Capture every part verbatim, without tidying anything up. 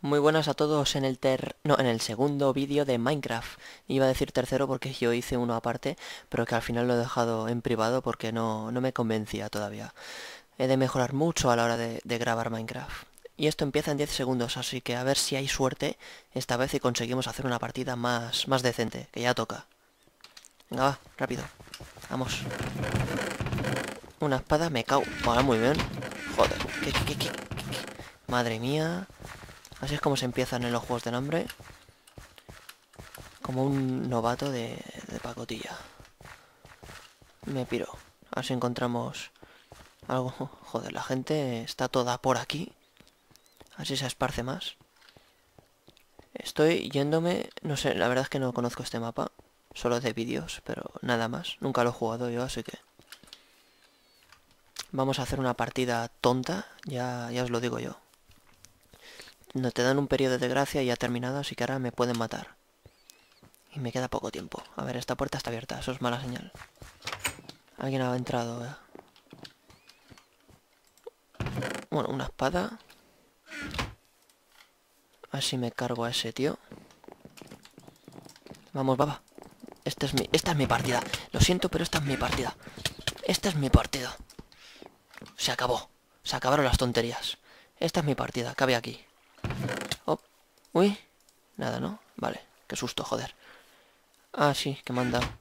Muy buenas a todos en el ter... no, en el segundo vídeo de Minecraft. Iba a decir tercero porque yo hice uno aparte, pero que al final lo he dejado en privado porque no, no me convencía todavía. He de mejorar mucho a la hora de, de grabar Minecraft. Y esto empieza en diez segundos, así que a ver si hay suerte esta vez y conseguimos hacer una partida más, más decente, que ya toca. Venga, va, rápido. Vamos. Una espada, me cago. Vale, muy bien. Joder, ¿qué, qué, qué, qué, qué? Madre mía. Así es como se empiezan en los Juegos del Hambre. Como un novato de, de pacotilla. Me piro. A ver si encontramos algo. Joder, la gente está toda por aquí. Así se esparce más. Estoy yéndome... No sé, la verdad es que no conozco este mapa. Solo de vídeos, pero nada más. Nunca lo he jugado yo, así que... Vamos a hacer una partida tonta. Ya, ya os lo digo yo. No te dan un periodo de gracia y ya terminado, así que ahora me pueden matar. Y me queda poco tiempo. A ver, esta puerta está abierta, eso es mala señal. Alguien ha entrado. ¿eh? Bueno, una espada. Así me cargo a ese tío. Vamos, baba. Esta es mi, esta es mi partida. Lo siento, pero esta es mi partida. Esta es mi partida. Se acabó. Se acabaron las tonterías. Esta es mi partida. Cabe aquí. Oh. Uy. Nada, ¿no? Vale. Qué susto, joder. Ah, sí, que me han dado.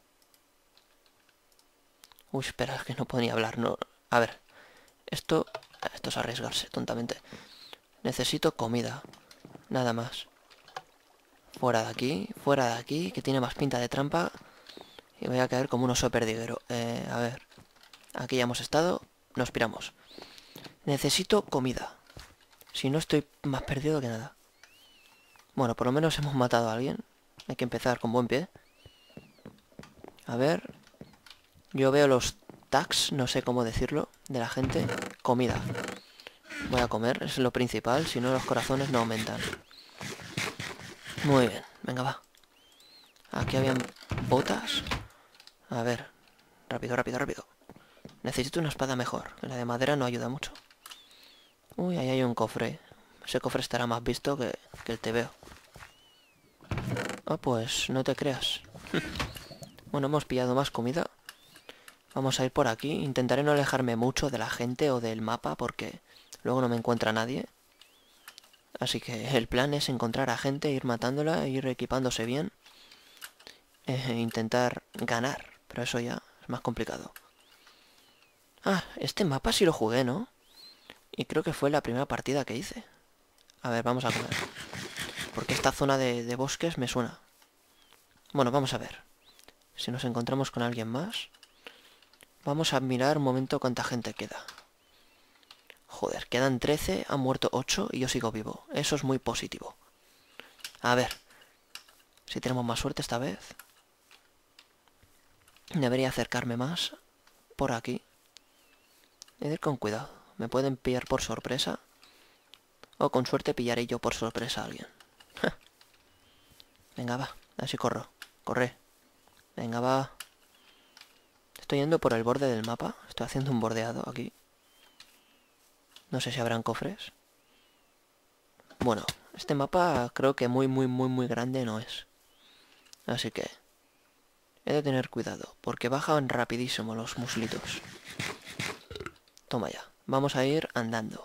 Uy, espera, es que no puedo ni hablar. No. A ver. Esto... Esto es arriesgarse, tontamente. Necesito comida. Nada más. Fuera de aquí, fuera de aquí, que tiene más pinta de trampa. Y voy a caer como un oso perdiguero. Eh, a ver. Aquí ya hemos estado. Nos piramos. Necesito comida. Si no estoy más perdido que nada. Bueno, por lo menos hemos matado a alguien. Hay que empezar con buen pie. A ver. Yo veo los tags, no sé cómo decirlo, de la gente. Comida. Voy a comer, es lo principal. Si no, los corazones no aumentan. Muy bien, venga, va. Aquí habían botas. A ver. Rápido, rápido, rápido. Necesito una espada mejor, que la de madera no ayuda mucho. Uy, ahí hay un cofre. Ese cofre estará más visto que, que el te veo. Ah, pues no te creas. Bueno, hemos pillado más comida. Vamos a ir por aquí. Intentaré no alejarme mucho de la gente o del mapa porque luego no me encuentra nadie. Así que el plan es encontrar a gente, ir matándola, ir equipándose bien. E intentar ganar. Pero eso ya es más complicado. Ah, este mapa sí lo jugué, ¿no? Y creo que fue la primera partida que hice. A ver, vamos a comer. Porque esta zona de, de bosques me suena. Bueno, vamos a ver. Si nos encontramos con alguien más. Vamos a mirar un momento cuánta gente queda. Joder, quedan trece, han muerto ocho y yo sigo vivo. Eso es muy positivo. A ver. Si tenemos más suerte esta vez. Debería acercarme más. Por aquí. He de ir con cuidado. Me pueden pillar por sorpresa. O con suerte pillaré yo por sorpresa a alguien. Venga, va. Así corro. Corre. Venga, va. Estoy yendo por el borde del mapa. Estoy haciendo un bordeado aquí. No sé si habrán cofres. Bueno, este mapa creo que muy, muy, muy, muy grande no es. Así que he de tener cuidado, porque bajan rapidísimo los muslitos. Toma ya. Vamos a ir andando.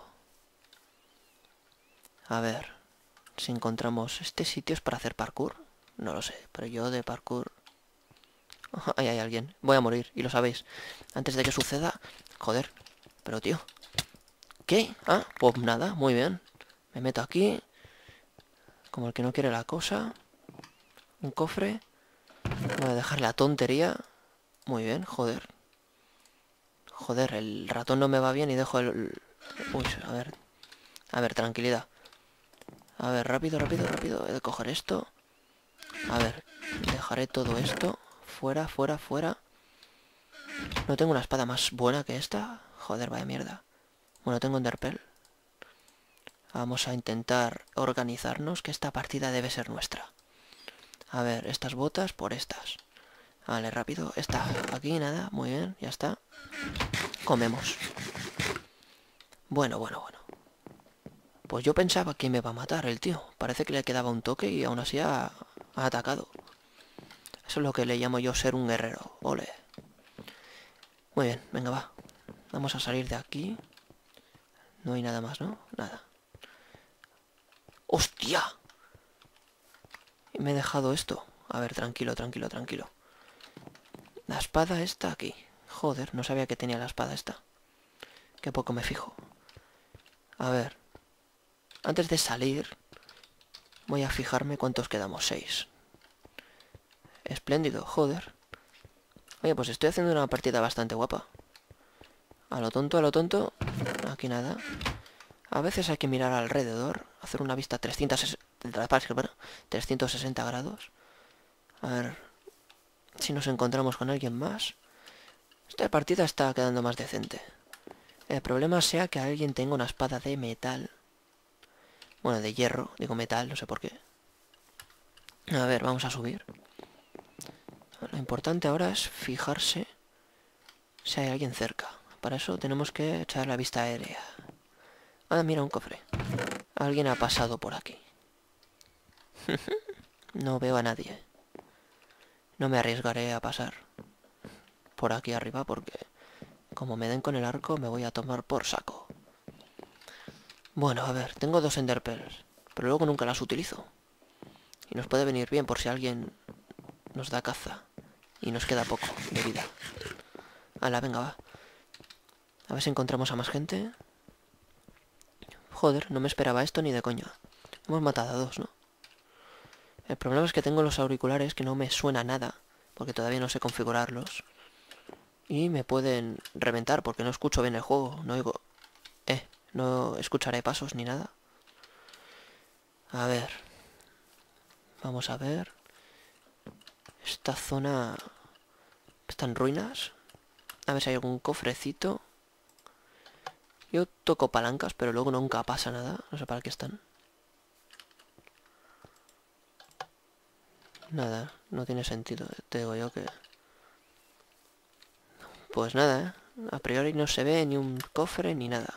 A ver si encontramos... ¿Este sitio es para hacer parkour? No lo sé, pero yo de parkour... Ahí hay alguien. Voy a morir, y lo sabéis. Antes de que suceda... Joder. Pero tío... ¿Qué? Ah, pues nada, muy bien. Me meto aquí. Como el que no quiere la cosa. Un cofre. Voy a dejar la tontería. Muy bien, joder. Joder, el ratón no me va bien y dejo el... Uy, a ver. A ver, tranquilidad. A ver, rápido, rápido, rápido. He de coger esto. A ver, dejaré todo esto. Fuera, fuera, fuera. ¿No tengo una espada más buena que esta? Joder, vaya mierda. Bueno, tengo Enderpearl. Vamos a intentar organizarnos, que esta partida debe ser nuestra. A ver, estas botas por estas. Vale, rápido. Esta aquí, nada. Muy bien, ya está. Comemos. Bueno, bueno, bueno. Pues yo pensaba que me iba a matar el tío. Parece que le quedaba un toque y aún así ha, ha atacado. Eso es lo que le llamo yo ser un guerrero. Ole. Muy bien, venga, va. Vamos a salir de aquí. No hay nada más, ¿no? Nada. ¡Hostia! Me he dejado esto. A ver, tranquilo, tranquilo, tranquilo. La espada está aquí. Joder, no sabía que tenía la espada esta. Qué poco me fijo. A ver. Antes de salir, voy a fijarme cuántos quedamos. Seis. Espléndido, joder. Oye, pues estoy haciendo una partida bastante guapa. A lo tonto, a lo tonto. Aquí nada. A veces hay que mirar alrededor. Hacer una vista trescientos sesenta grados. A ver si nos encontramos con alguien más. Esta partida está quedando más decente. El problema sea que alguien tenga una espada de metal. Bueno, de hierro. Digo metal, no sé por qué. A ver, vamos a subir. Lo importante ahora es fijarse si hay alguien cerca. Para eso tenemos que echar la vista aérea. Ah, mira, un cofre. Alguien ha pasado por aquí. No veo a nadie. No me arriesgaré a pasar por aquí arriba porque como me den con el arco me voy a tomar por saco. Bueno, a ver, tengo dos enderpearls, pero luego nunca las utilizo. Y nos puede venir bien por si alguien nos da caza y nos queda poco de vida. Hala, venga, va. A ver si encontramos a más gente. Joder, no me esperaba esto ni de coña. Hemos matado a dos, ¿no? El problema es que tengo los auriculares que no me suena nada, porque todavía no sé configurarlos. Y me pueden reventar porque no escucho bien el juego. No oigo... Eh, no escucharé pasos ni nada. A ver. Vamos a ver. Esta zona está en ruinas. A ver si hay algún cofrecito. Yo toco palancas, pero luego nunca pasa nada. No sé para qué están. Nada, no tiene sentido. Te digo yo que... Pues nada, ¿eh? A priori no se ve ni un cofre ni nada.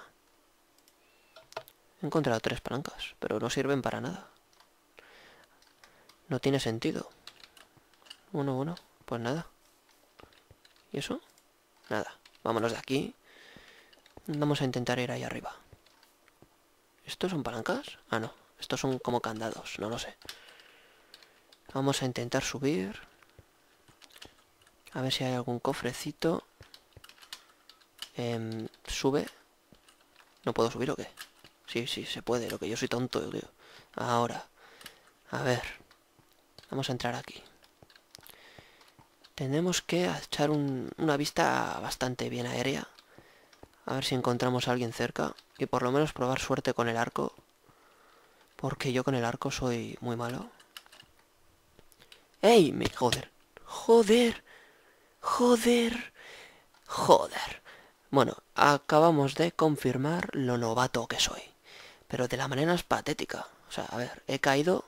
He encontrado tres palancas, pero no sirven para nada. No tiene sentido. Bueno, bueno, pues nada. ¿Y eso? Nada. Vámonos de aquí. Vamos a intentar ir ahí arriba. ¿Estos son palancas? Ah, no. Estos son como candados, no lo sé. Vamos a intentar subir. A ver si hay algún cofrecito. Eh, sube. ¿No puedo subir o qué? Sí, sí, se puede. Lo que yo soy tonto, tío. Ahora. A ver. Vamos a entrar aquí. Tenemos que echar un, una vista bastante bien aérea. A ver si encontramos a alguien cerca. Y por lo menos probar suerte con el arco. Porque yo con el arco soy muy malo. ¡Ey! Me... Joder. Joder. Joder. Joder. Bueno, acabamos de confirmar lo novato que soy. Pero de la manera más patética. O sea, a ver, he caído...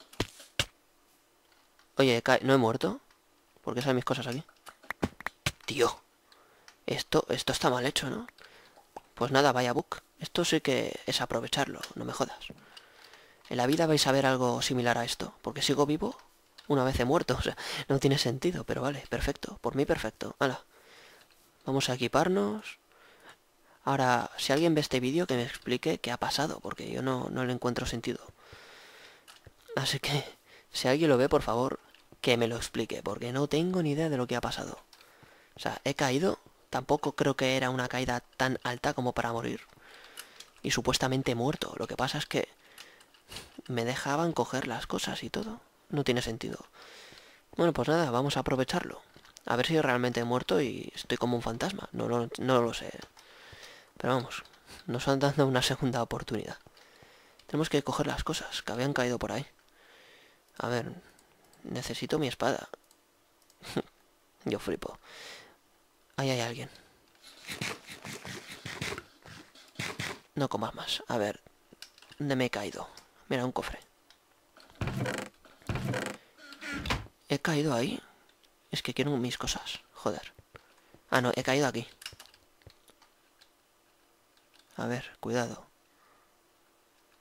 Oye, he ca... ¿no he muerto? ¿Por qué salen mis cosas aquí? Tío. Esto, esto está mal hecho, ¿no? Pues nada, vaya bug. Esto sí que es aprovecharlo, no me jodas. En la vida vais a ver algo similar a esto. Porque sigo vivo, una vez he muerto. O sea, no tiene sentido, pero vale, perfecto. Por mí perfecto. Hala. Vamos a equiparnos. Ahora, si alguien ve este vídeo, que me explique qué ha pasado, porque yo no, no le encuentro sentido. Así que, si alguien lo ve, por favor, que me lo explique, porque no tengo ni idea de lo que ha pasado. O sea, he caído, tampoco creo que era una caída tan alta como para morir. Y supuestamente he muerto. Lo que pasa es que me dejaban coger las cosas y todo. No tiene sentido. Bueno, pues nada, vamos a aprovecharlo. A ver si realmente he muerto y estoy como un fantasma. No, no, no lo sé. Pero vamos, nos han dado una segunda oportunidad. Tenemos que coger las cosas que habían caído por ahí. A ver, necesito mi espada. Yo flipo. Ahí hay alguien. No comas más. A ver, ¿dónde me he caído? Mira, un cofre. ¿He caído ahí? Es que quiero mis cosas. Joder. Ah, no, he caído aquí. A ver, cuidado.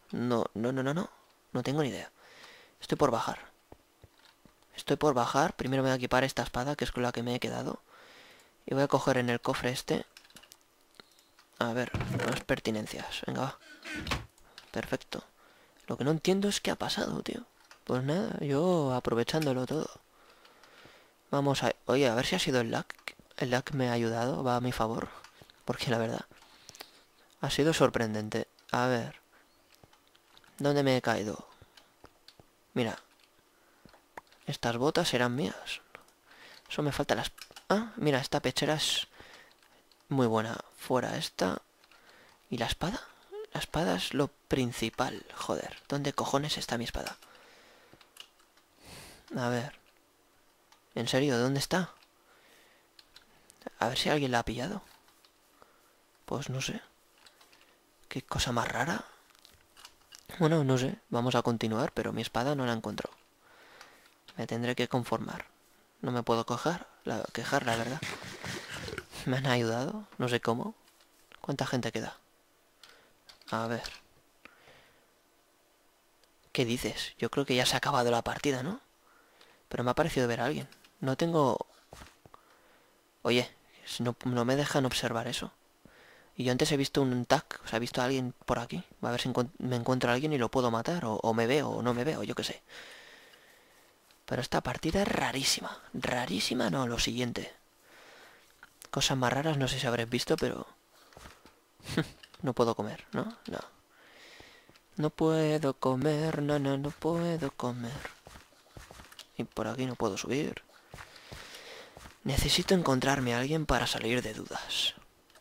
No, no, no, no, no. No tengo ni idea. Estoy por bajar. Estoy por bajar. Primero me voy a equipar esta espada, que es con la que me he quedado. Y voy a coger en el cofre este. A ver, más pertinencias. Venga, va. Perfecto. Lo que no entiendo es qué ha pasado, tío. Pues nada, yo aprovechándolo todo. Vamos a... Oye, a ver si ha sido el lag. El lag me ha ayudado, va a mi favor. Porque la verdad... Ha sido sorprendente. A ver... ¿Dónde me he caído? Mira. Estas botas eran mías. Eso me falta las... Ah, mira, esta pechera es... Muy buena. Fuera esta... ¿Y la espada? La espada es lo principal. Joder, ¿dónde cojones está mi espada? A ver... ¿En serio? ¿Dónde está? A ver si alguien la ha pillado. Pues no sé. ¿Qué cosa más rara? Bueno, no sé. Vamos a continuar, pero mi espada no la encuentro. Me tendré que conformar. No me puedo quejar, la, quejar, la verdad. Me han ayudado, no sé cómo. ¿Cuánta gente queda? A ver. ¿Qué dices? Yo creo que ya se ha acabado la partida, ¿no? Pero me ha parecido ver a alguien. No tengo... Oye, no, no me dejan observar eso. Y yo antes he visto un tag, o sea, he visto a alguien por aquí. A ver si me encuentro a alguien y lo puedo matar, o, o me veo, o no me veo, yo qué sé. Pero esta partida es rarísima. Rarísima, no, lo siguiente. Cosas más raras, no sé si habréis visto, pero... no puedo comer, ¿no? No. No puedo comer, no, no, no puedo comer. Y por aquí no puedo subir. Necesito encontrarme a alguien para salir de dudas.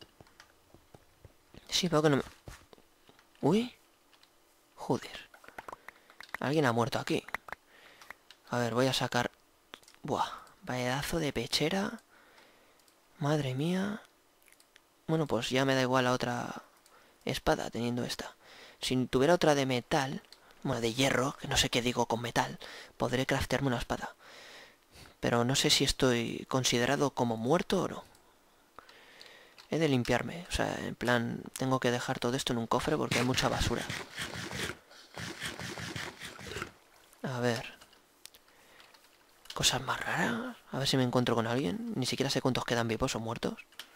Sí, veo que no me... Uy. Joder. Alguien ha muerto aquí. A ver, voy a sacar... Buah. Pedazo de pechera. Madre mía. Bueno, pues ya me da igual la otra espada teniendo esta. Si tuviera otra de metal... Bueno, de hierro, que no sé qué digo con metal. Podré craftearme una espada. Pero no sé si estoy considerado como muerto o no. He de limpiarme, o sea, en plan, tengo que dejar todo esto en un cofre porque hay mucha basura. A ver. Cosas más raras. A ver si me encuentro con alguien. Ni siquiera sé cuántos quedan vivos o muertos.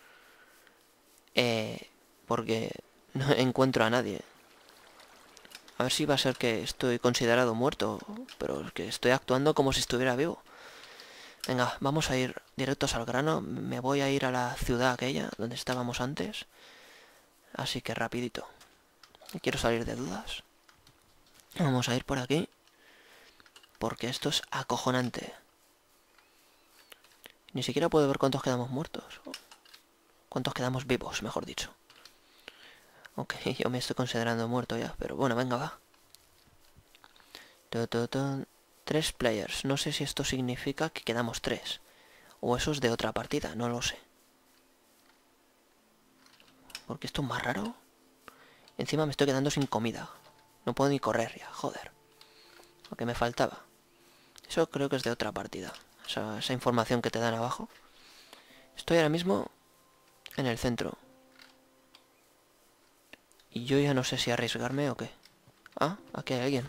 Eh, porque no encuentro a nadie. A ver si va a ser que estoy considerado muerto, pero que estoy actuando como si estuviera vivo. Venga, vamos a ir directos al grano. Me voy a ir a la ciudad aquella, donde estábamos antes. Así que rapidito. Quiero salir de dudas. Vamos a ir por aquí. Porque esto es acojonante. Ni siquiera puedo ver cuántos quedamos muertos. Cuántos quedamos vivos, mejor dicho. Ok, yo me estoy considerando muerto ya. Pero bueno, venga, va. Tres players. No sé si esto significa que quedamos tres. O eso es de otra partida, no lo sé. Porque esto es más raro. Encima me estoy quedando sin comida. No puedo ni correr ya, joder. Lo que me faltaba. Eso creo que es de otra partida. Esa, esa información que te dan abajo. Estoy ahora mismo en el centro. Y yo ya no sé si arriesgarme o qué. Ah, aquí hay alguien.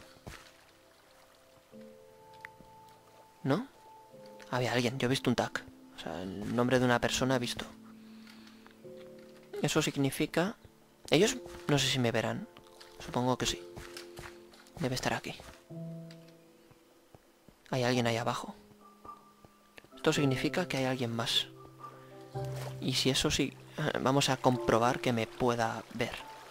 ¿No? Había alguien, yo he visto un tag. O sea, el nombre de una persona he visto. Eso significa... Ellos no sé si me verán. Supongo que sí. Debe estar aquí. Hay alguien ahí abajo. Esto significa que hay alguien más. Y si eso sí... Vamos a comprobar que me pueda ver.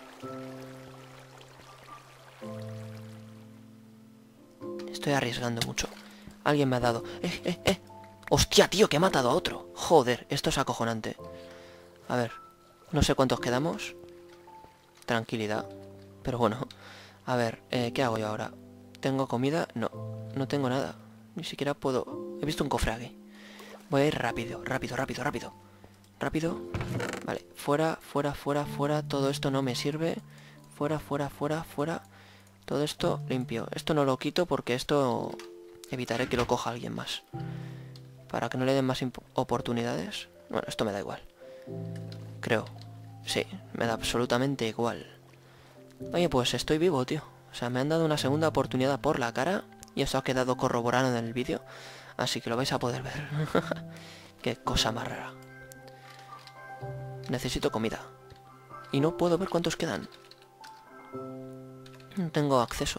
Estoy arriesgando mucho. Alguien me ha dado... ¡Eh, eh, eh! ¡Hostia, tío! Que he matado a otro. Joder, esto es acojonante. A ver. No sé cuántos quedamos. Tranquilidad. Pero bueno. A ver, eh, ¿qué hago yo ahora? ¿Tengo comida? No. No tengo nada. Ni siquiera puedo... He visto un cofre aquí. Voy a ir rápido, rápido, rápido, rápido. Rápido. Vale. Fuera, fuera, fuera, fuera. Todo esto no me sirve. Fuera, fuera, fuera, fuera. Todo esto limpio. Esto no lo quito porque esto... Evitaré que lo coja alguien más. Para que no le den más oportunidades. Bueno, esto me da igual. Creo. Sí, me da absolutamente igual. Oye, pues estoy vivo, tío. O sea, me han dado una segunda oportunidad por la cara y eso ha quedado corroborado en el vídeo. Así que lo vais a poder ver. Qué cosa más rara. Necesito comida. Y no puedo ver cuántos quedan. No tengo acceso.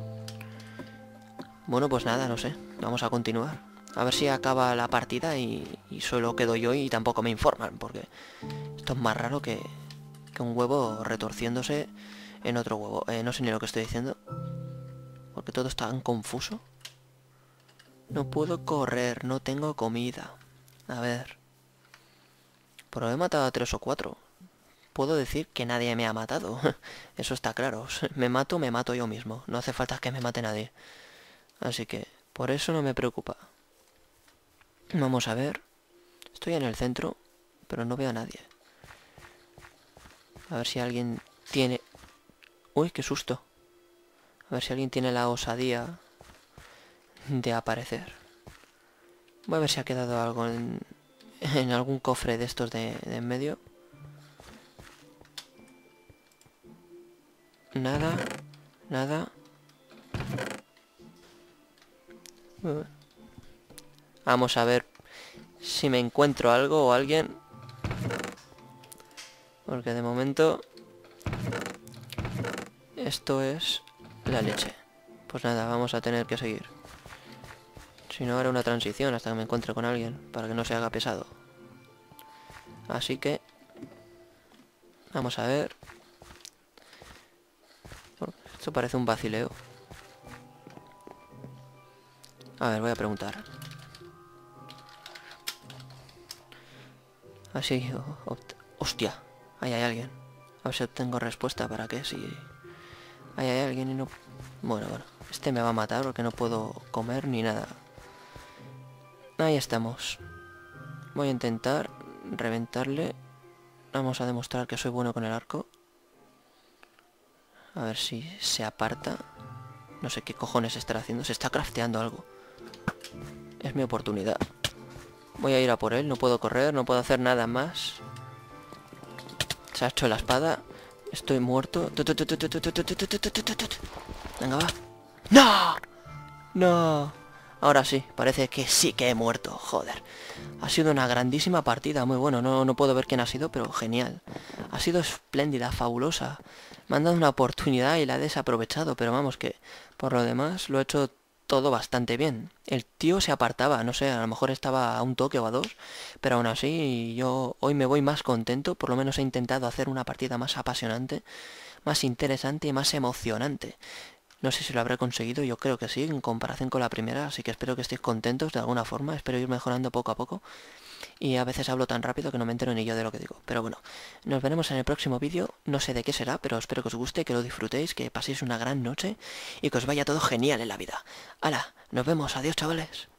Bueno, pues nada, no sé. Vamos a continuar. A ver si acaba la partida y, y solo quedo yo y tampoco me informan. Porque esto es más raro que, que un huevo retorciéndose en otro huevo. Eh, no sé ni lo que estoy diciendo. Porque todo está tan confuso. No puedo correr, no tengo comida. A ver. Pero he matado a tres o cuatro. Puedo decir que nadie me ha matado. Eso está claro. Me mato, me mato yo mismo. No hace falta que me mate nadie. Así que por eso no me preocupa. Vamos a ver. Estoy en el centro, pero no veo a nadie. A ver si alguien tiene... Uy, qué susto. A ver si alguien tiene la osadía de aparecer. Voy a ver si ha quedado algo en, en algún cofre de estos de, de en medio. Nada, nada. Vamos a ver si me encuentro algo o alguien. Porque de momento esto es la leche. Pues nada, vamos a tener que seguir. Si no, haré una transición hasta que me encuentre con alguien, para que no se haga pesado. Así que vamos a ver. Esto parece un vacileo. A ver, voy a preguntar. Así, hostia, ahí hay alguien. A ver si obtengo respuesta para que si ahí hay alguien y no... Bueno, bueno, este me va a matar porque no puedo comer ni nada. Ahí estamos. Voy a intentar reventarle. Vamos a demostrar que soy bueno con el arco. A ver si se aparta. No sé qué cojones estará haciendo. Se está crafteando algo. Es mi oportunidad. Voy a ir a por él. No puedo correr, no puedo hacer nada más. Se ha hecho la espada. Estoy muerto. Venga, va. ¡No! ¡No! Ahora sí, parece que sí que he muerto. Joder. Ha sido una grandísima partida. Muy bueno. No, no puedo ver quién ha sido, pero genial. Ha sido espléndida, fabulosa. Me han dado una oportunidad y la he desaprovechado. Pero vamos que, por lo demás, lo he hecho todo bastante bien. El tío se apartaba. No sé, a lo mejor estaba a un toque o a dos. Pero aún así, yo hoy me voy más contento. Por lo menos he intentado hacer una partida más apasionante, más interesante y más emocionante. No sé si lo habré conseguido, yo creo que sí, en comparación con la primera, así que espero que estéis contentos de alguna forma, espero ir mejorando poco a poco. Y a veces hablo tan rápido que no me entero ni yo de lo que digo. Pero bueno, nos veremos en el próximo vídeo, no sé de qué será, pero espero que os guste, que lo disfrutéis, que paséis una gran noche y que os vaya todo genial en la vida. ¡Hala! Nos vemos, adiós chavales.